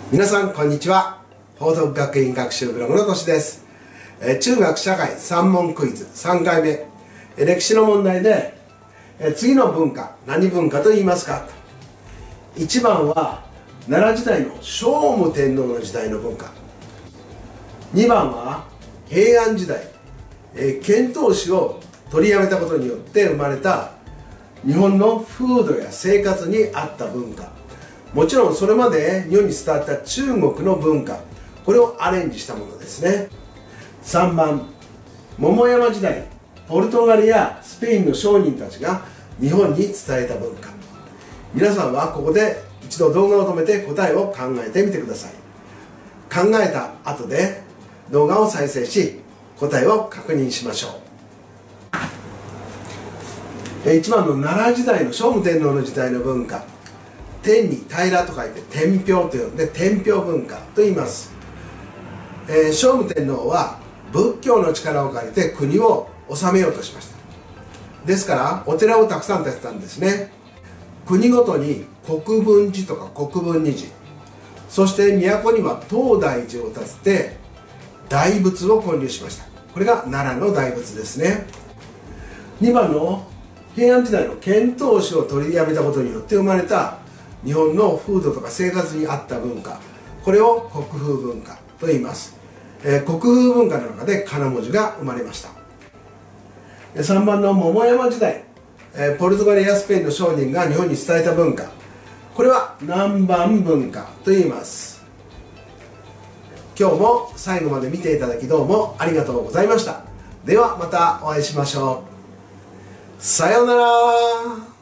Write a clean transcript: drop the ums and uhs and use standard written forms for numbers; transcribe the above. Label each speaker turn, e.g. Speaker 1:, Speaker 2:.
Speaker 1: 皆さんこんにちは。報徳学院学習ブログのとしです。中学社会3問クイズ3回目、歴史の問題で次の文化何文化と言いますか。1番は奈良時代の聖武天皇の時代の文化、2番は平安時代、遣唐使を取りやめたことによって生まれた日本の風土や生活に合った文化、もちろんそれまで日本に伝わった中国の文化、これをアレンジしたものですね。3番、桃山時代、ポルトガルやスペインの商人たちが日本に伝えた文化。皆さんはここで一度動画を止めて答えを考えてみてください。考えた後で動画を再生し答えを確認しましょう。1番の奈良時代の聖武天皇の時代の文化、天に平と書いて天平と呼んで天平文化と言います。聖武天皇は仏教の力を借りて国を治めようとしました。ですからお寺をたくさん建てたんですね。国ごとに国分寺とか国分二寺、そして都には東大寺を建てて大仏を建立しました。これが奈良の大仏ですね。2番の平安時代の遣唐使を取りやめたことによって生まれた日本の風土とか生活に合った文化、これを国風文化と言います。国風文化の中で仮名文字が生まれました。3番の桃山時代、ポルトガルやスペインの商人が日本に伝えた文化、これは南蛮文化と言います。今日も最後まで見ていただきどうもありがとうございました。ではまたお会いしましょう。さようなら。